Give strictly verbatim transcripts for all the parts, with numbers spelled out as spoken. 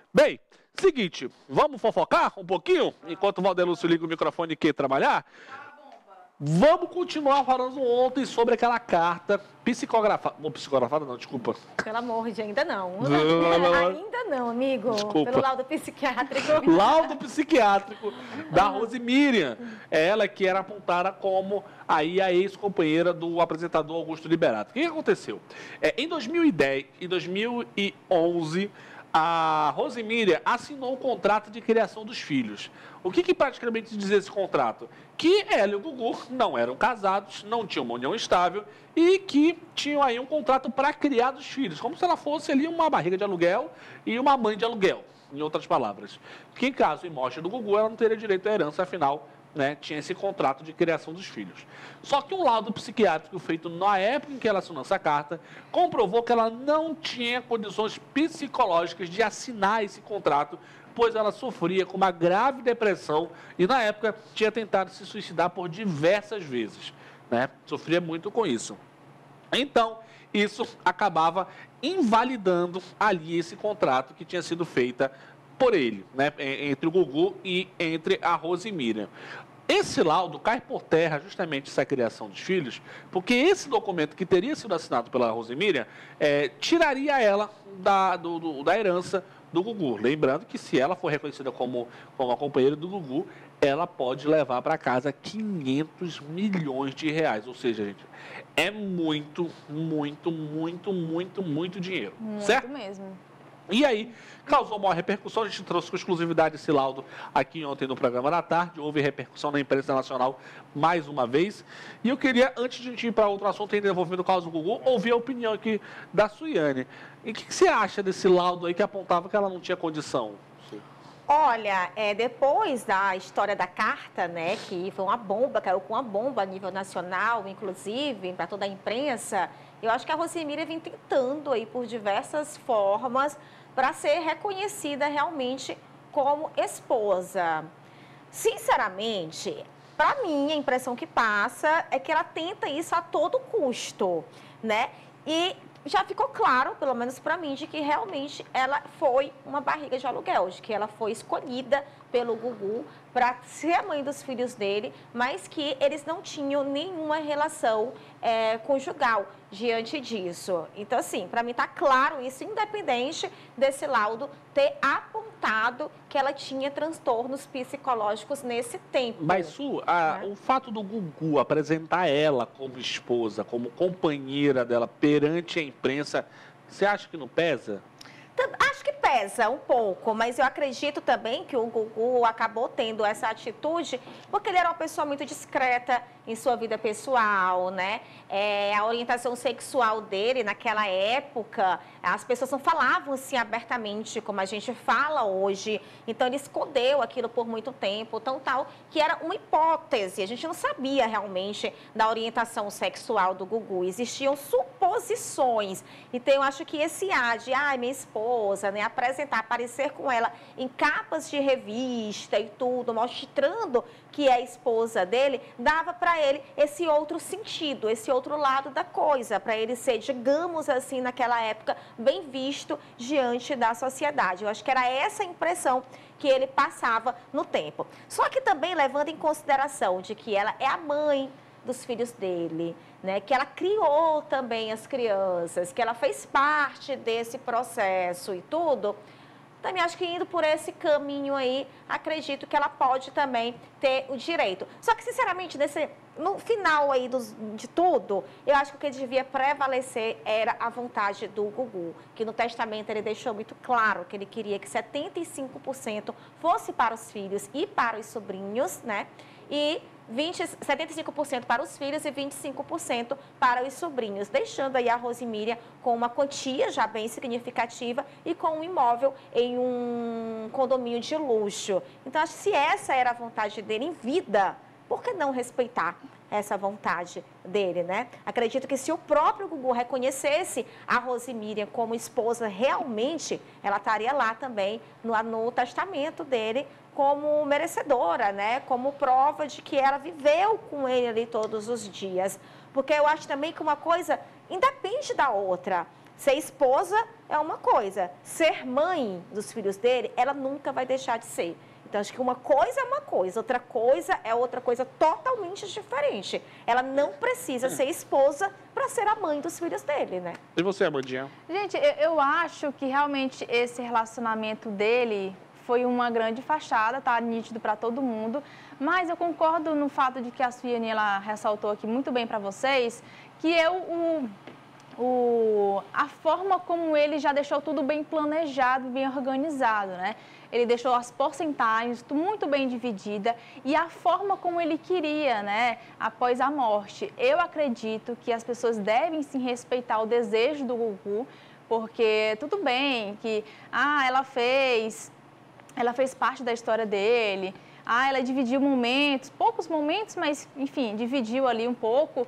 Bem, seguinte, vamos fofocar um pouquinho? Enquanto o Valdelúcio liga o microfone e quer trabalhar? Vamos continuar falando ontem sobre aquela carta psicografada. Ou psicografada não, desculpa. Pelo amor de ainda não. não. Ainda não, amigo. Desculpa. Pelo laudo psiquiátrico. Laudo psiquiátrico da Rose Miriam. Ela que era apontada como aí a ex-companheira do apresentador Augusto Liberato. O que aconteceu? É, em dois mil e dez e dois mil e onze, a Rose Miriam assinou um contrato de criação dos filhos. O que, que praticamente dizia esse contrato? Que ela e o Gugu não eram casados, não tinham uma união estável e que tinham aí um contrato para criar dos filhos, como se ela fosse ali uma barriga de aluguel e uma mãe de aluguel, em outras palavras. Que em caso de morte do Gugu, ela não teria direito à herança, afinal, né, tinha esse contrato de criação dos filhos. Só que um laudo psiquiátrico feito na época em que ela assinou essa carta comprovou que ela não tinha condições psicológicas de assinar esse contrato, pois ela sofria com uma grave depressão e, na época, tinha tentado se suicidar por diversas vezes, né? Sofria muito com isso. Então, isso acabava invalidando ali esse contrato que tinha sido feito por ele, né? Entre o Gugu e entre a Rose Miriam. Esse laudo cai por terra justamente essa criação dos filhos, porque esse documento que teria sido assinado pela Rose Miriam é, tiraria ela da, do, do, da herança do Gugu. Lembrando que se ela for reconhecida como, como a companheira do Gugu, ela pode levar para casa quinhentos milhões de reais. Ou seja, gente, é muito, muito, muito, muito, muito dinheiro. Muito certo? mesmo. E aí, causou maior repercussão, a gente trouxe com exclusividade esse laudo aqui ontem no programa da tarde, houve repercussão na imprensa nacional mais uma vez. E eu queria, antes de a gente ir para outro assunto ainda envolvendo o caso do Gugu, ouvir a opinião aqui da Suiane. E o que, que você acha desse laudo aí que apontava que ela não tinha condição? Olha, é, depois da história da carta, né, que foi uma bomba, caiu com uma bomba a nível nacional, inclusive, para toda a imprensa, eu acho que a Rose Miriam vem tentando aí por diversas formas para ser reconhecida realmente como esposa. Sinceramente, para mim, a impressão que passa é que ela tenta isso a todo custo, né? E já ficou claro, pelo menos para mim, de que realmente ela foi uma barriga de aluguel, de que ela foi escolhida pelo Gugu para ser a mãe dos filhos dele, mas que eles não tinham nenhuma relação é, conjugal diante disso. Então, assim, para mim está claro isso, independente desse laudo ter apontado que ela tinha transtornos psicológicos nesse tempo. Mas, Su, a, né? o fato do Gugu apresentar ela como esposa, como companheira dela perante a imprensa, você acha que não pesa? Acho que pesa um pouco, mas eu acredito também que o Gugu acabou tendo essa atitude porque ele era uma pessoa muito discreta em sua vida pessoal, né? É, a orientação sexual dele naquela época, as pessoas não falavam assim abertamente como a gente fala hoje, então ele escondeu aquilo por muito tempo, tão tal, que era uma hipótese, a gente não sabia realmente da orientação sexual do Gugu, existiam suposições, então eu acho que esse ar de, ai, minha esposa, né, apresentar, aparecer com ela em capas de revista e tudo, mostrando que é a esposa dele, dava para ele esse outro sentido, esse outro lado da coisa, para ele ser, digamos assim, naquela época, bem visto diante da sociedade. Eu acho que era essa a impressão que ele passava no tempo. Só que também levando em consideração de que ela é a mãe dos filhos dele, né? Que ela criou também as crianças, que ela fez parte desse processo e tudo, também acho que indo por esse caminho aí, acredito que ela pode também ter o direito. Só que, sinceramente, nesse, no final aí dos, de tudo, eu acho que o que devia prevalecer era a vontade do Gugu, que no testamento ele deixou muito claro que ele queria que setenta e cinco por cento fosse para os filhos e para os sobrinhos, né? E vinte, setenta e cinco por cento para os filhos e vinte e cinco por cento para os sobrinhos, deixando aí a Rose Miriam com uma quantia já bem significativa e com um imóvel em um condomínio de luxo. Então, acho que se essa era a vontade dele em vida, por que não respeitar essa vontade dele, né? Acredito que se o próprio Gugu reconhecesse a Rose Miriam como esposa, realmente, ela estaria lá também no, no testamento dele como merecedora, né? Como prova de que ela viveu com ele ali todos os dias. Porque eu acho também que uma coisa independe da outra. Ser esposa é uma coisa, ser mãe dos filhos dele, ela nunca vai deixar de ser. Então, acho que uma coisa é uma coisa, outra coisa é outra coisa totalmente diferente. Ela não precisa ser esposa para ser a mãe dos filhos dele, né? E você, Amandinha? Gente, eu, eu acho que realmente esse relacionamento dele foi uma grande fachada, tá nítido para todo mundo. Mas eu concordo no fato de que a Suiane, ela ressaltou aqui muito bem para vocês, que é o... O, a forma como ele já deixou tudo bem planejado, bem organizado, né? Ele deixou as porcentagens muito bem dividida e a forma como ele queria, né? Após a morte. Eu acredito que as pessoas devem sim respeitar o desejo do Gugu, porque tudo bem que, ah, ela fez, ela fez parte da história dele, ah, ela dividiu momentos, poucos momentos, mas, enfim, dividiu ali um pouco.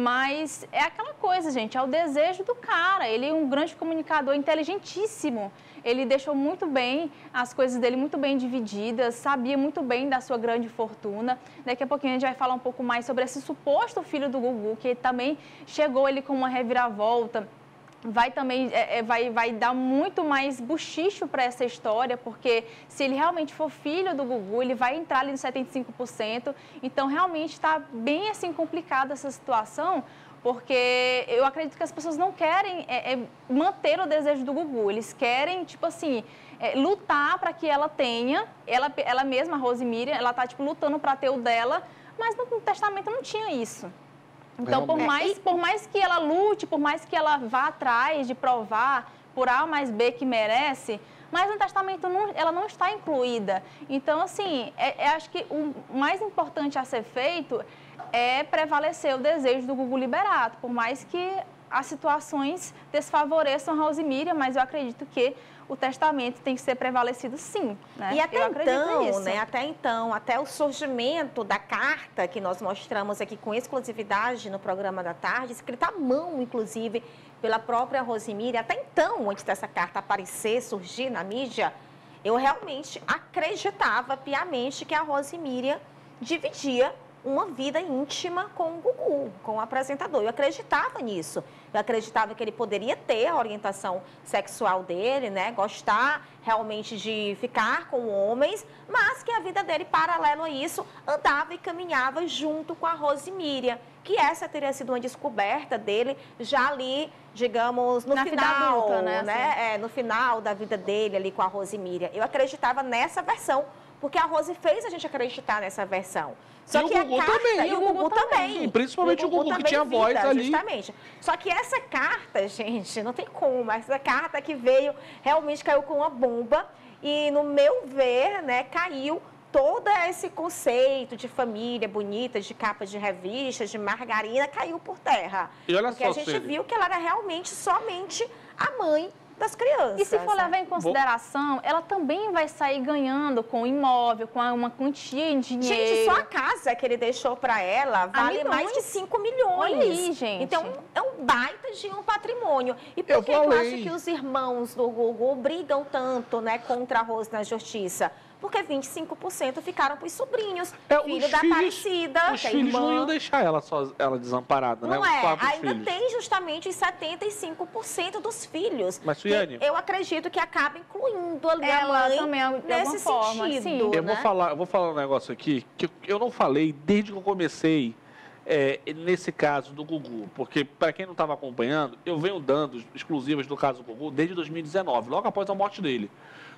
Mas é aquela coisa, gente, é o desejo do cara. Ele é um grande comunicador, inteligentíssimo. Ele deixou muito bem as coisas dele muito bem divididas, sabia muito bem da sua grande fortuna. Daqui a pouquinho a gente vai falar um pouco mais sobre esse suposto filho do Gugu, que também chegou ele com uma reviravolta. Vai também é, vai, vai dar muito mais buchicho para essa história, porque se ele realmente for filho do Gugu, ele vai entrar ali no setenta e cinco por cento. Então, realmente está bem assim complicada essa situação, porque eu acredito que as pessoas não querem é, é, manter o desejo do Gugu. Eles querem, tipo assim, é, lutar para que ela tenha, ela, ela mesma, a Rose Miriam, ela está tipo, lutando para ter o dela, mas no, no testamento não tinha isso. Então, por mais, por mais que ela lute, por mais que ela vá atrás de provar por A mais B que merece, mas no testamento não, ela não está incluída. Então, assim, é, é, acho que o mais importante a ser feito é prevalecer o desejo do Gugu Liberato, por mais que as situações desfavoreçam a Rose Miriam, mas eu acredito que o testamento tem que ser prevalecido sim, né? E até eu então, nisso. né, até então, até o surgimento da carta que nós mostramos aqui com exclusividade no programa da tarde, escrita à mão, inclusive, pela própria Rose Miriam, até então, antes dessa carta aparecer, surgir na mídia, eu realmente acreditava piamente que a Rose Miriam dividia uma vida íntima com o Gugu, com o apresentador. Eu acreditava nisso. Eu acreditava que ele poderia ter a orientação sexual dele, né? Gostar realmente de ficar com homens, mas que a vida dele, paralelo a isso, andava e caminhava junto com a Rose Miriam, que essa teria sido uma descoberta dele já ali, digamos, no Na final, adulta, né? né? Assim. É, no final da vida dele ali com a Rose Miriam. Eu acreditava nessa versão, porque a Rose fez a gente acreditar nessa versão. Só e que o Gugu a carta, também. E o Gugu também. Sim, principalmente o Gugu, o Gugu que tinha vida, voz ali. Justamente. Só que essa carta, gente, não tem como. Essa carta que veio, realmente caiu com uma bomba. E, no meu ver, né, caiu todo esse conceito de família bonita, de capas de revistas, de margarina, caiu por terra. E olha porque só, a gente Celi. viu que ela era realmente somente a mãe das crianças. E se for levar em consideração, ela também vai sair ganhando com imóvel, com uma quantia em dinheiro. Gente, só a casa que ele deixou para ela vale Amigões. mais de cinco milhões. Olha aí, gente. Então, é um baita de um patrimônio. E por Eu que, que eu falei. acho que os irmãos do Gugu brigam tanto, né, contra a Rose na justiça? Porque vinte e cinco por cento ficaram para os sobrinhos, É, filho os da filhos- Aparecida, Os que é filhos irmã. não iam deixar ela, só, ela desamparada, né? Não Os é, próprios ainda filhos. tem justamente os setenta e cinco por cento dos filhos. Mas, Suiane- Que eu acredito que acaba incluindo ali Ela a mãe também, de alguma nesse forma, sentido. sim. Eu vou né? falar, eu vou falar um negócio aqui que eu- eu não falei desde que eu comecei é, nesse caso do Gugu, porque para quem não estava acompanhando, eu venho dando exclusivas do caso do Gugu desde dois mil e dezenove, logo após a morte dele.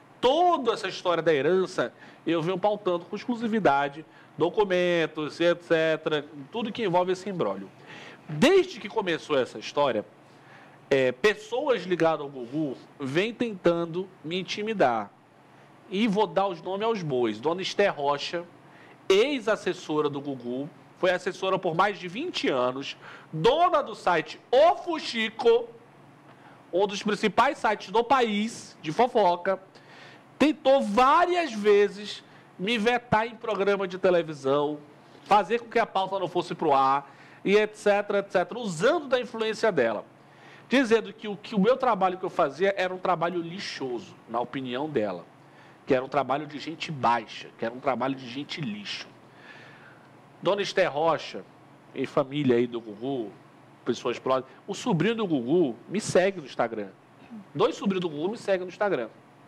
Toda essa história da herança eu venho pautando com exclusividade, documentos, etcétera, tudo que envolve esse imbróglio. Desde que começou essa história, é, pessoas ligadas ao Gugu vêm tentando me intimidar. E vou dar os nomes aos bois. Dona Esther Rocha, ex-assessora do Gugu, foi assessora por mais de vinte anos, dona do site O Fuxico, um dos principais sites do país de fofoca, tentou várias vezes me vetar em programa de televisão, fazer com que a pauta não fosse para o ar, e etc, etcétera, usando da influência dela. Dizendo que o, que o meu trabalho que eu fazia era um trabalho lixoso, na opinião dela. Que era um trabalho de gente baixa, que era um trabalho de gente lixo. Dona Esther Rocha, e família aí do Gugu, pessoas próximas. O sobrinho do Gugu me segue no Instagram. Dois sobrinhos do Gugu me seguem no Instagram.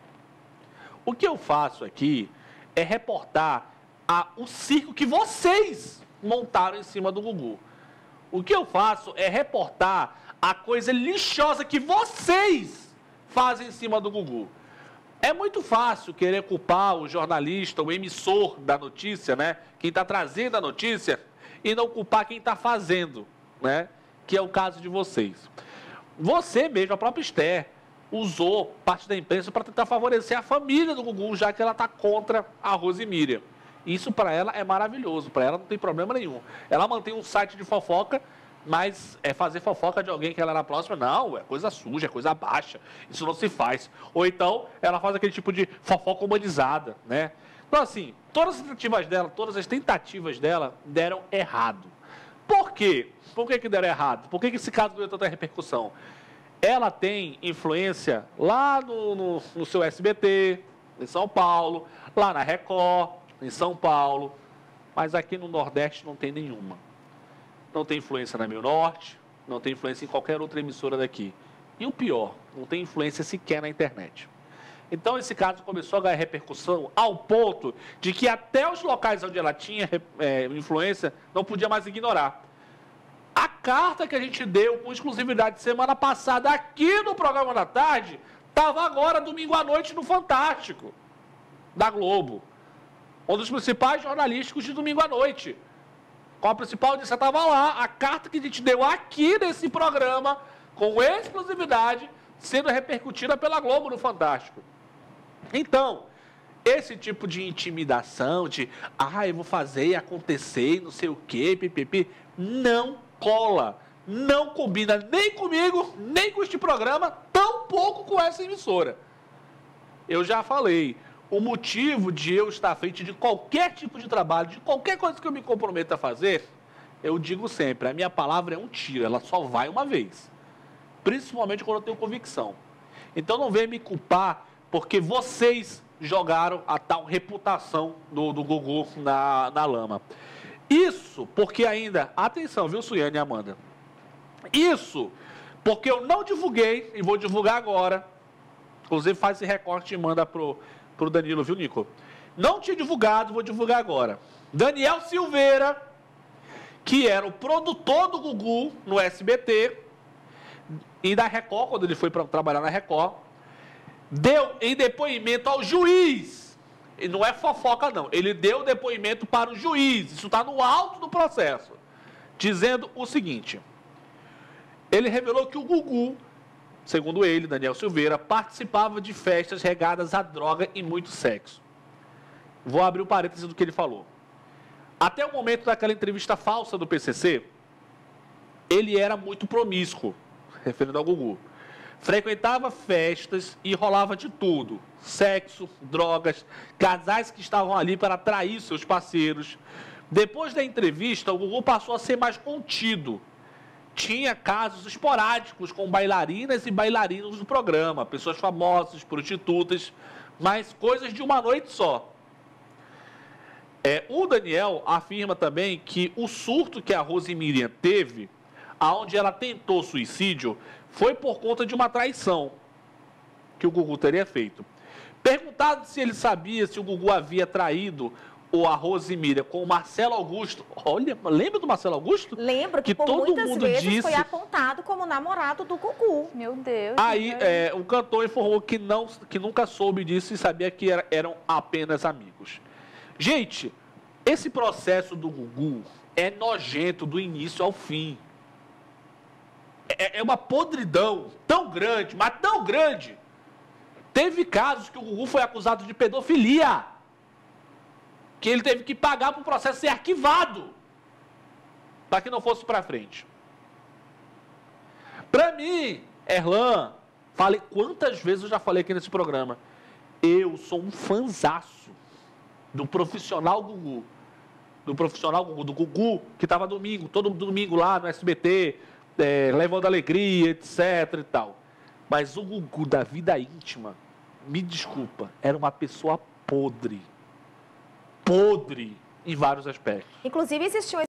O que eu faço aqui é reportar a, o circo que vocês montaram em cima do Gugu. O que eu faço é reportar a coisa lixosa que vocês fazem em cima do Gugu. É muito fácil querer culpar o jornalista, o emissor da notícia, né? Quem está trazendo a notícia, e não culpar quem está fazendo, né? Que é o caso de vocês. Você mesmo, a própria Esther, usou parte da imprensa para tentar favorecer a família do Gugu, já que ela está contra a Rose Miriam. Isso para ela é maravilhoso, para ela não tem problema nenhum. Ela mantém um site de fofoca, mas é fazer fofoca de alguém que ela era próxima, não, é coisa suja, é coisa baixa, isso não se faz. Ou então, ela faz aquele tipo de fofoca humanizada, né? Então, assim, todas as tentativas dela, todas as tentativas dela deram errado. Por quê? Por que que deram errado? Por que que esse caso deu tanta repercussão? Ela tem influência lá no, no, no seu S B T, em São Paulo, lá na Record, em São Paulo, mas aqui no Nordeste não tem nenhuma. Não tem influência na Mil Norte, não tem influência em qualquer outra emissora daqui. E o pior, não tem influência sequer na internet. Então, esse caso começou a ganhar repercussão ao ponto de que até os locais onde ela tinha é, influência não podia mais ignorar. A carta que a gente deu com exclusividade semana passada aqui no programa da tarde estava agora, domingo à noite, no Fantástico, da Globo. Um dos principais jornalísticos de domingo à noite. Com a principal audiência estava lá, a carta que a gente deu aqui nesse programa, com exclusividade, sendo repercutida pela Globo no Fantástico. Então, esse tipo de intimidação, de, ah, eu vou fazer acontecer, não sei o quê, pipipi, não cola, não combina nem comigo, nem com este programa, tampouco com essa emissora. Eu já falei. O motivo de eu estar à frente de qualquer tipo de trabalho, de qualquer coisa que eu me comprometa a fazer, eu digo sempre, a minha palavra é um tiro, ela só vai uma vez. Principalmente quando eu tenho convicção. Então não venha me culpar, porque vocês jogaram a tal reputação do, do Gugu na, na lama. Isso porque ainda, atenção, viu, Suiane e Amanda? Isso porque eu não divulguei, e vou divulgar agora, inclusive faz esse recorte e manda pro para o Danilo, viu, Nico? Não tinha divulgado, vou divulgar agora. Daniel Silveira, que era o produtor do Gugu no S B T e da Record, quando ele foi para trabalhar na Record, deu em depoimento ao juiz. E não é fofoca, não. Ele deu depoimento para o juiz. Isso está no alto do processo. Dizendo o seguinte. Ele revelou que o Gugu, segundo ele, Daniel Silveira, participava de festas regadas a droga e muito sexo. Vou abrir o parênteses do que ele falou. Até o momento daquela entrevista falsa do P C C, ele era muito promíscuo, referindo ao Gugu. Frequentava festas e rolava de tudo. Sexo, drogas, casais que estavam ali para atrair seus parceiros. Depois da entrevista, o Gugu passou a ser mais contido. Tinha casos esporádicos com bailarinas e bailarinos do programa, pessoas famosas, prostitutas, mas coisas de uma noite só. É, o Daniel afirma também que o surto que a Rose Miriam teve, aonde ela tentou suicídio, foi por conta de uma traição que o Gugu teria feito. Perguntado se ele sabia se o Gugu havia traído ou a Rose Miriam com o Marcelo Augusto. Olha, lembra do Marcelo Augusto? Lembro que, que por todo muitas mundo vezes disse... foi apontado como namorado do Gugu. Meu Deus. Aí é, o cantor informou que, não, que nunca soube disso e sabia que era, eram apenas amigos. Gente, esse processo do Gugu é nojento do início ao fim. É, é uma podridão tão grande, mas tão grande. Teve casos que o Gugu foi acusado de pedofilia, que ele teve que pagar para o processo ser arquivado, para que não fosse para frente. Para mim, Erlan, falei quantas vezes eu já falei aqui nesse programa, eu sou um fanzaço do profissional Gugu, do profissional Gugu, do Gugu, que estava domingo, todo domingo lá no S B T, é, levando alegria, etc e tal. Mas o Gugu da vida íntima, me desculpa, era uma pessoa podre. Podre em vários aspectos. Inclusive, existiu